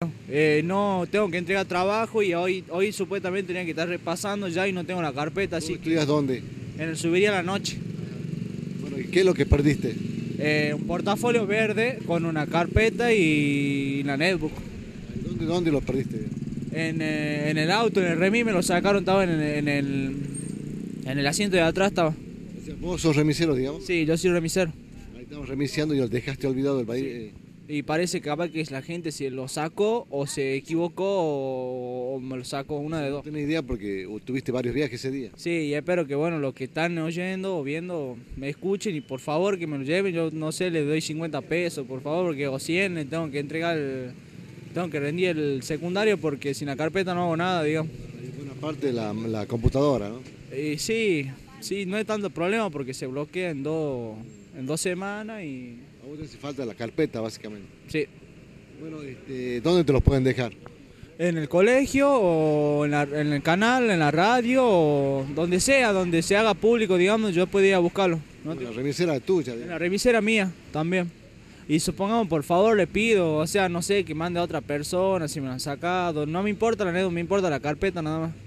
No, tengo que entregar trabajo y hoy supuestamente tenía que estar repasando ya y no tengo la carpeta, así que ¿Estudias dónde? subiría a la noche. Bueno, ¿y qué es lo que perdiste? Un portafolio verde con una carpeta y la netbook. ¿Dónde lo perdiste? En el auto, en el remis me lo sacaron, estaba en el asiento de atrás estaba. O sea, vos sos remisero, digamos. Sí, yo soy remisero. Ahí estamos remisiando y lo dejaste olvidado del país. Sí. Y parece que capaz que la gente se lo sacó o se equivocó o me lo sacó, una de No dos. tenés idea porque tuviste varios viajes ese día. Sí, y espero que bueno, los que están oyendo o viendo me escuchen y por favor que me lo lleven. Yo no sé, les doy 50 pesos, por favor, porque o 100 le tengo que entregar, tengo que rendir el secundario porque sin la carpeta no hago nada, digamos. Hay buena parte de la computadora, ¿no? Y sí, no hay tanto problema porque se bloquea en dos semanas y A vos te hace falta la carpeta, básicamente. sí. Bueno, ¿dónde te los pueden dejar? En el colegio o en el canal, en la radio o donde sea, donde se haga público, digamos, yo puedo ir a buscarlo. ¿No? La remisera tuya. En la Digamos. revisera mía también. Y supongamos, por favor, le pido, o sea, no sé, que mande a otra persona si me lo han sacado. No me importa la anécdota, me importa la carpeta nada más.